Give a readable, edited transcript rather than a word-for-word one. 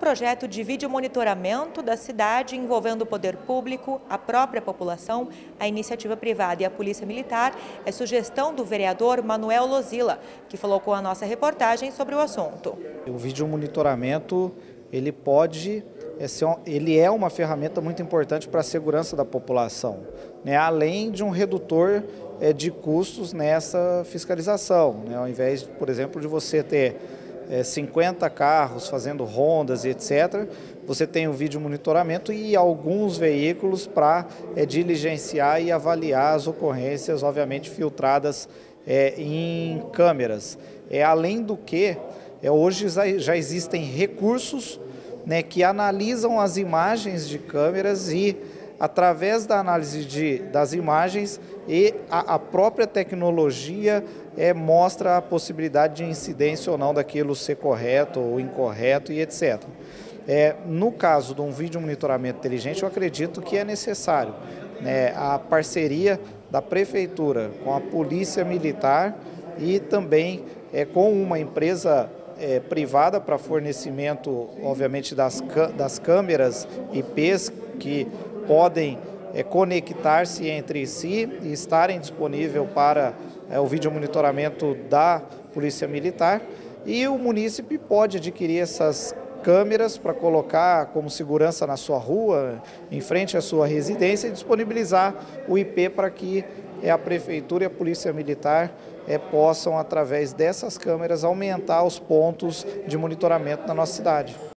projeto de vídeo monitoramento da cidade envolvendo o poder público, a própria população, a iniciativa privada e a Polícia Militar é sugestão do vereador Manuel Lozilla, que falou com a nossa reportagem sobre o assunto. O vídeo monitoramento, ele é uma ferramenta muito importante para a segurança da população, né? Além de um redutor de custos nessa fiscalização, né? Ao invés, por exemplo, de você ter 50 carros fazendo rondas e etc., você tem o vídeo monitoramento e alguns veículos para diligenciar e avaliar as ocorrências, obviamente filtradas em câmeras. Além do que, hoje já existem recursos, né, que analisam as imagens de câmeras e, através da análise das imagens e a própria tecnologia mostra a possibilidade de incidência ou não daquilo ser correto ou incorreto e etc. No caso de um vídeo monitoramento inteligente, eu acredito que é necessário, né, a parceria da Prefeitura com a Polícia Militar e também com uma empresa privada para fornecimento, obviamente, das câmeras IPs que podem conectar-se entre si e estarem disponíveis para o vídeo monitoramento da Polícia Militar, e o munícipe pode adquirir essas câmeras para colocar como segurança na sua rua, em frente à sua residência, e disponibilizar o IP para que a Prefeitura e a Polícia Militar possam, através dessas câmeras, aumentar os pontos de monitoramento na nossa cidade.